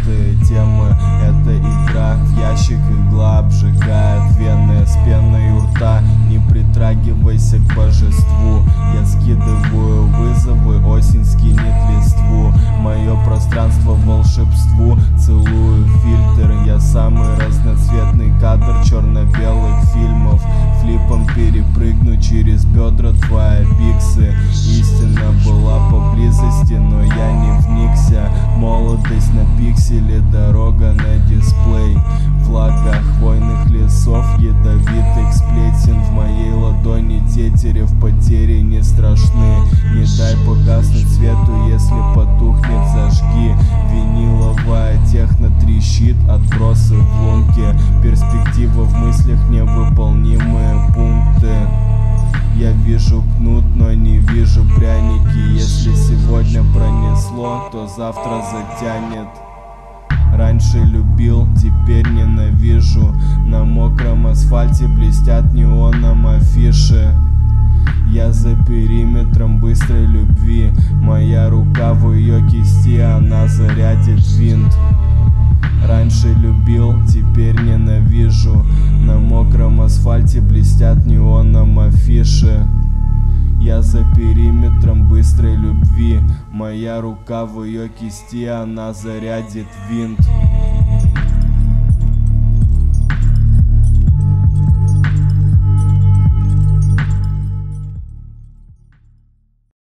желтые темы. Это игра в ящик, игла обжигает вены. С пеной у рта не притрагивайся к божеству. Я скидываю вызовы, осень скинет листву. Мое пространство волшебству, целую фильтр. Я самый разноцветный кадр черно-белых фильмов. Флипом перепрыгну через бедра твои пиксы. Истина была поблизости, но я не вникся. Молодость на пикселе, дорога на дисплей. Влага хвойных лесов, ядовитых сплетен. В моей ладони тетерев, потери не страшны. Не дай погаснуть свету, если потухнет, зажги. Виниловая техно трещит, отбросы в лунке. Перспектива в мыслях, невыполнимые пункты. Я вижу кнут, но не вижу пряники. Если сегодня пронесло, то завтра затянет. Раньше любил, теперь ненавижу. На мокром асфальте блестят неоном афиши. Я за периметром быстрой любви. Моя рука в ее кисти, она зарядит винт. Раньше любил, теперь ненавижу. На мокром асфальте блестят неоном афиши. Я за периметром быстрой любви. Моя рука в ее кисти, она зарядит винт.